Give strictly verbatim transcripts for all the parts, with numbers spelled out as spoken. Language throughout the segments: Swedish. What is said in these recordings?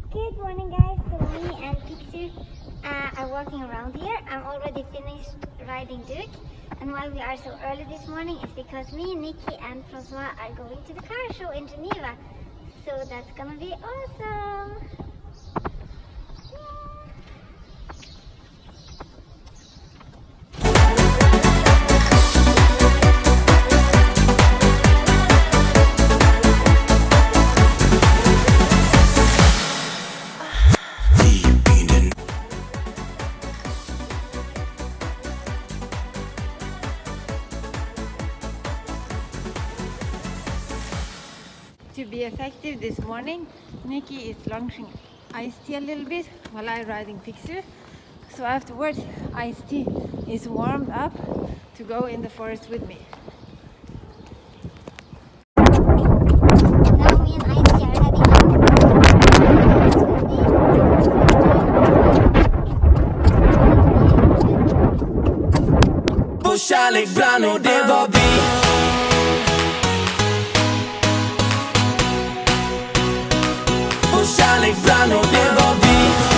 Good morning guys, so me and Pixie uh, are walking around here. I'm already finished riding Duke, and why we are so early this morning is because me, Niki and Francois are going to the car show in Geneva. So that's gonna be awesome! To be effective this morning, Niki is launching iced tea a little bit while I'm riding Pixie. So afterwards, iced tea is warmed up to go in the forest with me. Now me and Iced Tea are heading out. På kärlek brann och det var vi. På kärlek brann och det var vi.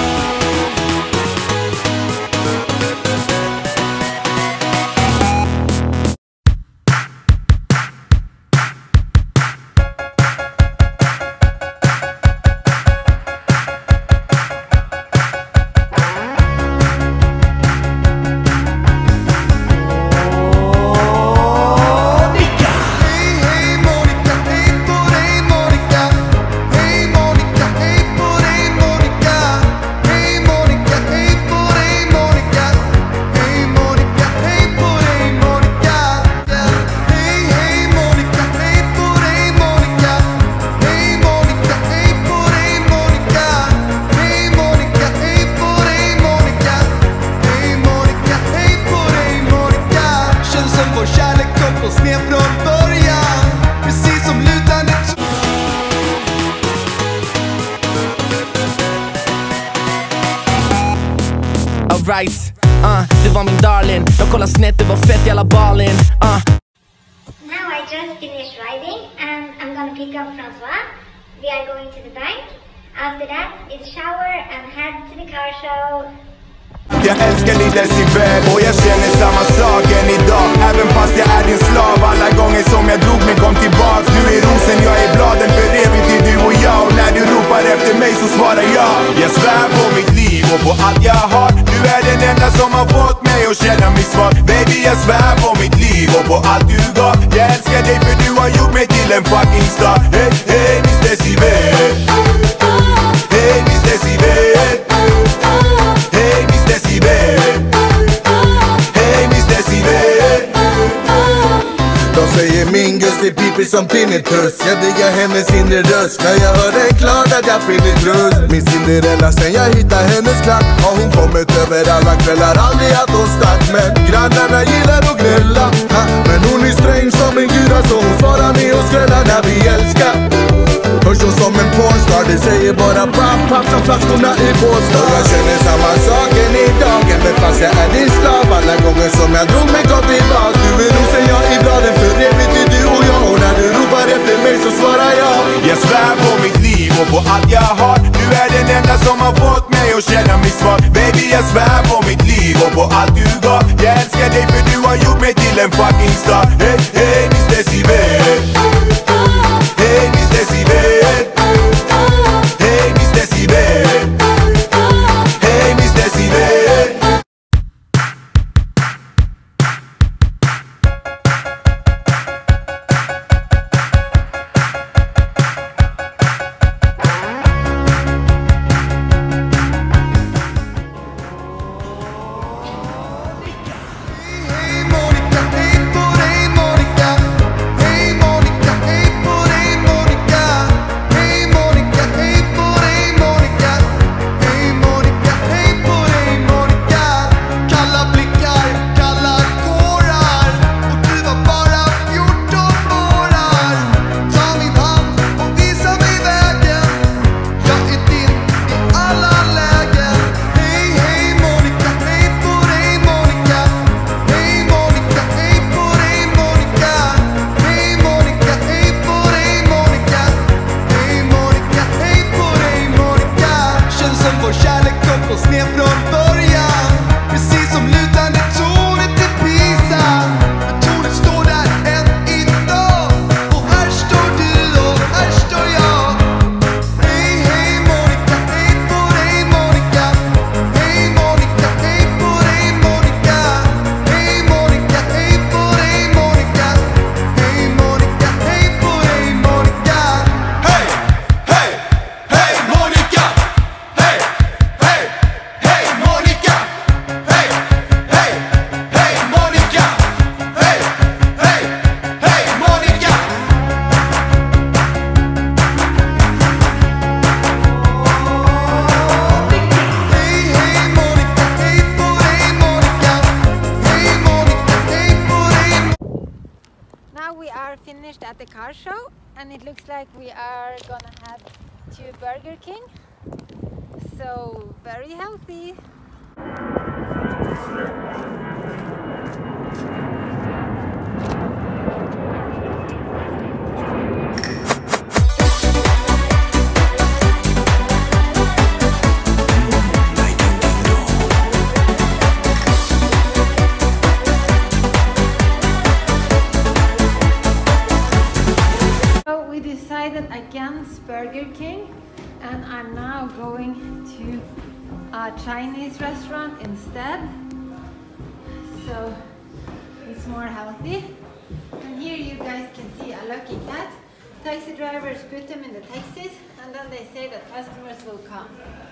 Right, uh, det var min darling. Jag kollar snett, det var fett i alla balen. uh. Now I just finished riding and I'm gonna pick up Francois. We are going to the bank. After that, it's shower and head to the car show. Jag älskar din decibel och jag känner samma sak än idag. Även fast jag är din slav. Alla gånger som jag drog mig kom tillbaks. Du är rosen, jag är bladen, för evigt är du och jag. Och när du ropar efter mig så svarar jag. Jag svär på mitt liv och på allt jag har. Du är den enda som har fått mig att känna mig svag. Baby, jag svär på mitt liv och på allt du gav. Jag älskar dig för du har gjort mig till en fucking star. Hey, hey, Miss Decibel. Hey, Miss Decibel. Hey, Miss Decibel. Hey, Miss Decibel. De säger min gust är pipig som tinnitus. Jag diggar hennes inre röst. När jag hör den klart att jag finner tröst. Min Cinderella sen jag hittar hennes klack. Har hon kommit över alla kvällar. Aldrig att hon stack. Men grannarna gillar att gnälla. Ha, men hon är sträng som en guda. Så hon svarar med och skrällar när vi älskar. Hörs hon som en pornstar. Det säger bara papp, papp som flaskorna i Båstad. Jag känner samma sak än idag. Även fast jag är din slav. Alla gånger som jag drog mig kom tillbaka. Du är rosen, jag är bladen, för evigt är du och jag. Och när du ropar efter mig så svarar jag. Jag svär på mitt liv och på allt jag har. Du är den enda som har fått mig att känna mig svag. Baby, jag svär på mitt liv och på allt du gav. Jag älskar dig för du har gjort mig till en fucking star. Hey, hey, Miss Decibel. Hey, Miss Decibel. Hey, Miss Decibel. Hey, Miss Decibel. Hej Monica, hej på dig Monica. at the car show, and it looks like we are gonna have two Burger King. So very healthy. We decided against Burger King, and I'm now going to a Chinese restaurant instead, so it's more healthy. And here you guys can see a lucky cat. Taxi drivers put them in the taxis, and then they say that customers will come.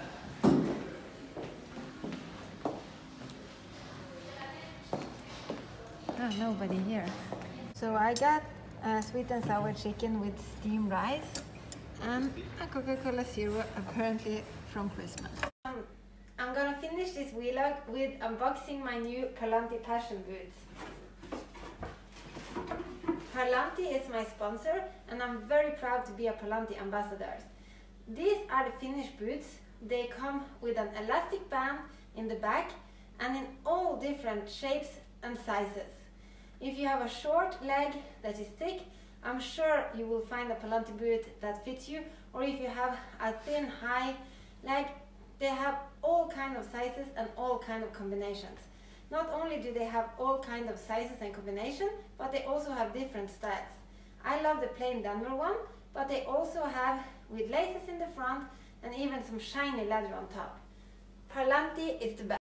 Oh, nobody here. So I got Uh, sweet and sour chicken with steamed rice and a Coca-Cola Zero, apparently from Christmas. Um, I'm gonna finish this vlog with unboxing my new Parlanti passion boots. Parlanti is my sponsor, and I'm very proud to be a Parlanti ambassador. These are the finished boots. They come with an elastic band in the back and in all different shapes and sizes. If you have a short leg that is thick, I'm sure you will find a Parlanti boot that fits you. Or if you have a thin, high leg, they have all kinds of sizes and all kinds of combinations. Not only do they have all kinds of sizes and combinations, but they also have different styles. I love the plain Denver one, but they also have with laces in the front and even some shiny leather on top. Parlanti is the best.